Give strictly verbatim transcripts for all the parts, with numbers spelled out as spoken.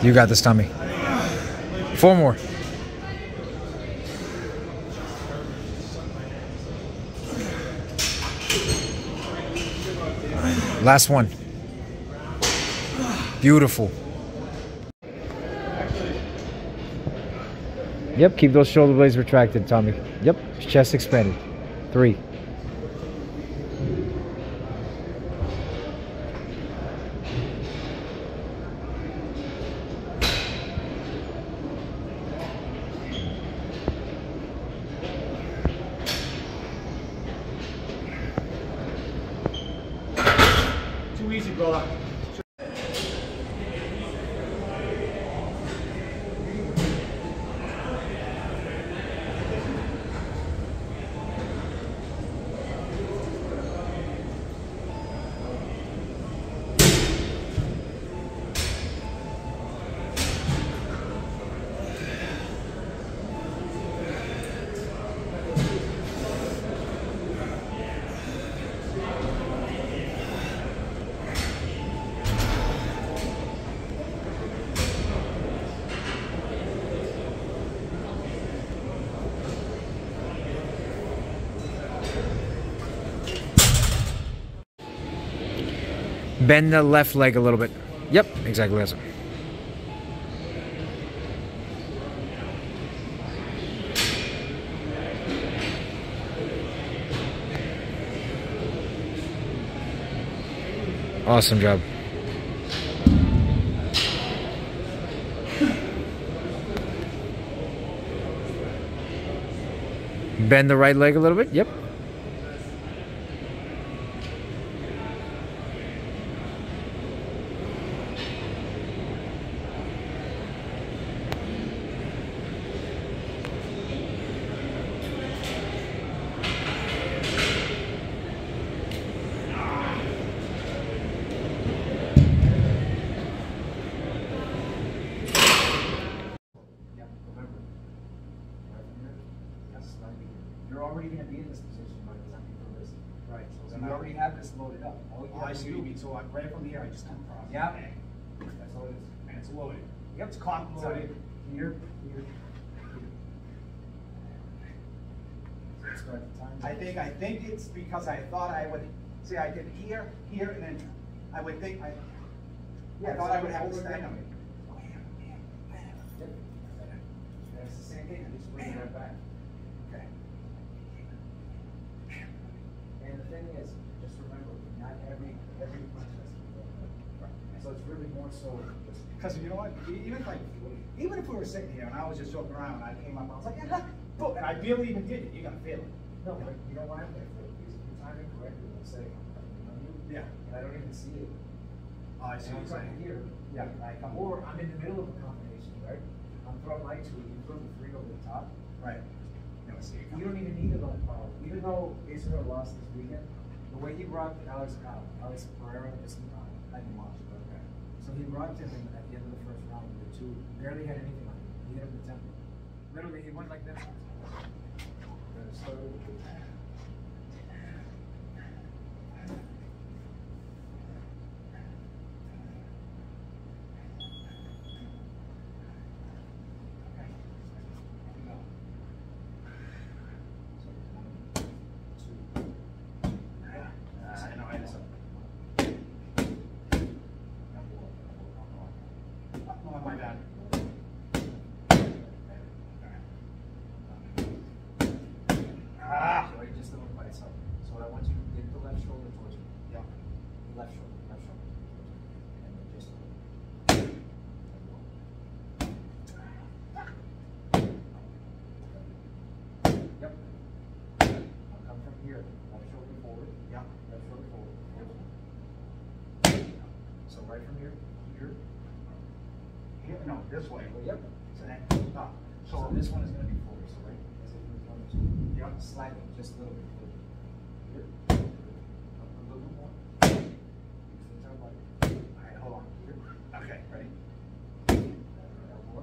You got this, Tommy. Four more. Last one. Beautiful. Yep, keep those shoulder blades retracted, Tommy. Yep, chest expanded. Three. Too easy, brother. Bend the left leg a little bit. Yep, exactly that's it. Awesome job. Bend the right leg a little bit. Yep. You're already going to be in this position by the time you throw this. Right. So you already have this loaded up. All you Oh, have I to see what do- you mean. So I, right from here, I just come across. Yeah. That's all it is. And it's loaded. Yep. It's cock It's loaded. Here, here, here. So start the time. I think, I think it's because I thought I would, see, I did here, here, and then I would think, I, I thought I would have to stand on it. Yep. That's the same thing. I just bring it right back. Okay. And the thing is, just remember, not every every punch has to be done. Right. So it's really more so just Because you know what, E- even if like, even if we were sitting here and I was just joking around, and I came up, I was like, yeah, boom, and I barely even did it, you're gonna feel it. no, but you know why I'm there for? Because if you time it correctly, let's say I'm coming on you, Yeah. and I don't even see it. Oh, I see And what I'm you're saying. coming here, Yeah, I come or I'm in the middle of a combination, right? I'm throwing my two, you throw the three over the top. Right. You know, see it You coming. don't even need a lot of power. Even though Israel lost this weekend, the way he rocked Alex out, Alex Pereira, is uh, I didn't watch it, okay. So he rocked him in, at the end of the first round with the two, barely had anything on him. He hit him with tempo. Literally, he went like this. And it started with the- I know, I just. Oh, my bad. Ah! So he just did it by itself. So I want you to get the left shoulder towards you. Yeah. The left shoulder, left shoulder. And then just. Yep. I'll come from here. Left shoulder forward. Yeah. Left shoulder forward. So right from here, here. Here, no, this way. Yep. So then, stop. So So this one is going to be forward. So right. As if you're throwing this. Yeah. Sliding just a little bit. Here. Up a little bit more. Use the top leg. all right, hold on. Here. Okay, ready? Elbow up.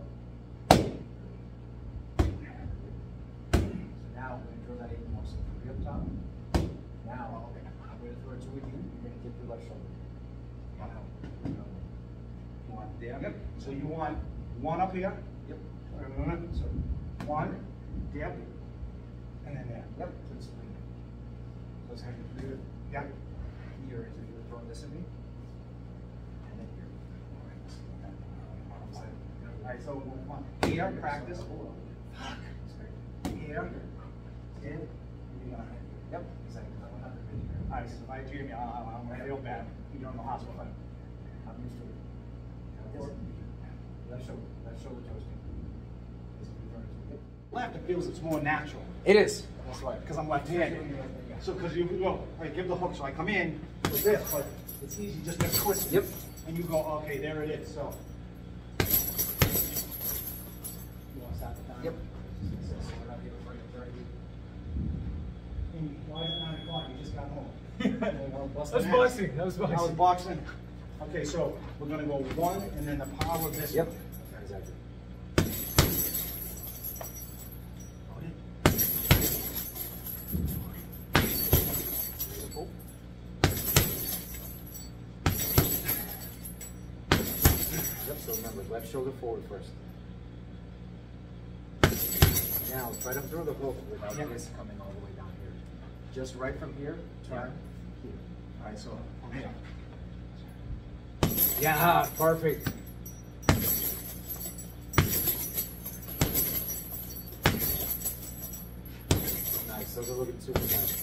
So now I'm going to throw that even more. So three up top. Now Okay. I'm going to throw it two with you. You're going to get your left shoulder. Yeah. You want There. Yep. So you want one up here. Yep. So one, dip, and then there. Yep. So it's like, so it's kind of clear. Yep. Here is if you were throwing this at me. And then here. All right, so one here, practice. Here, in, behind. Yep. Exactly. All right, so if I treat me, I'm gonna feel bad. You're in the hospital. I'm used to it. Left shoulder, left shoulder toasting. Left, it feels it's more natural. It is. That's right. Because I'm left-handed. So, because you go, all right, give the hook, so I come in with this, but it's easy just to twist it. Yep. And you go, okay, there it is, so. You want to stop the time? Yep. And why is it nine o'clock? You just got home. That's boxing. That was I was boxing. boxing. Okay, so we're gonna go one, and then the power of this. Yep. one. Exactly. Beautiful. Yep, so remember, left shoulder forward first. Now, try to throw the hook without Yep. this coming all the way down here. Just right from here, turn here. All right, so from here. Yeah, perfect. Nice, those are looking super nice.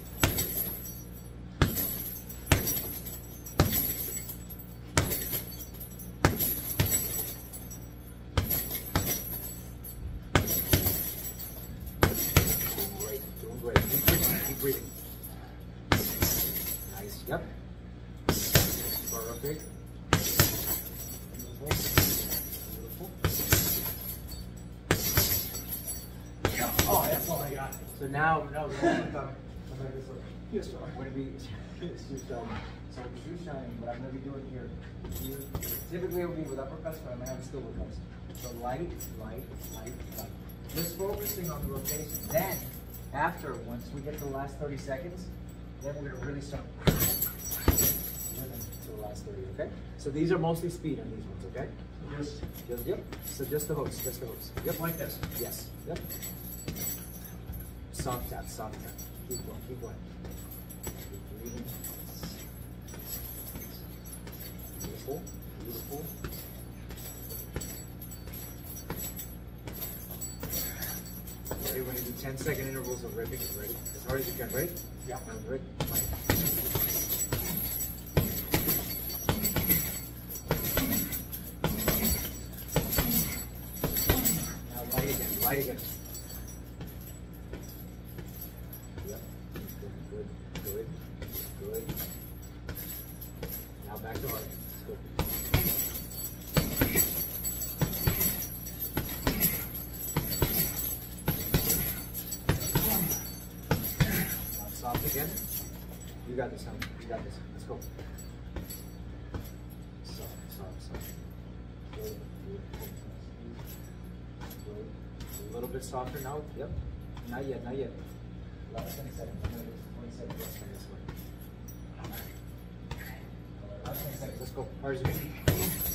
Doing great, doing great. Keep breathing, keep breathing. Nice, yep. Perfect. Oh, that's all I got. So now, no, no, no, Yes, sir. We're gonna be shoe shining. So shoe shining, what I'm gonna be doing here, here typically it will be with uppercuts, but I'm gonna have still uppercuts. So light, light, light, light. Just focusing on the rotation. Then, after, once we get to the last thirty seconds, then we're gonna really start rhythm to the last thirty, okay? So these are mostly speed on these ones, okay? Just, Just, yep. So just the hooks, just the hooks. Yep. like this. Yes. Yep. Soft tap, soft tap. Keep going, keep going. Keep breathing. Beautiful, beautiful. Ready? We're gonna do ten second intervals of ripping. Ready? As hard as you can. Ready? Yeah. Ready? Now light again, light again. Yep. Good, good, good, good. Now back to hard. Let's go. Now soft again. You got this, honey. You got this. Let's go. Soft, soft, soft. Good, good, good. Good. A little bit softer now. Yep. Not yet, not yet. Last twenty seconds. I'm gonna do twenty seconds. Let's try this way. Last twenty seconds. Let's go. Hard as you can.